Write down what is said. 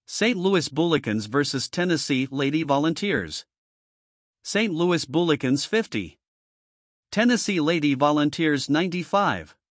St. Louis Bullikens vs. Tennessee Lady Volunteers. St. Louis Bullikens 50. Tennessee Lady Volunteers 95.